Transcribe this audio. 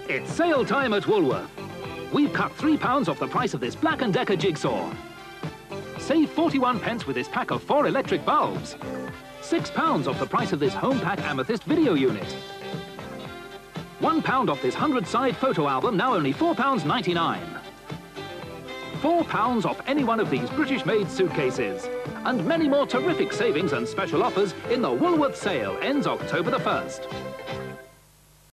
It's sale time at Woolworth. We've cut £3 off the price of this Black & Decker jigsaw. Save 41 pence with this pack of 4 electric bulbs. £6 off the price of this Home Pack Amethyst video unit. £1 off this 100-side photo album, now only £4.99. £4 off any one of these British-made suitcases. And many more terrific savings and special offers in the Woolworths sale. Ends October the 1st.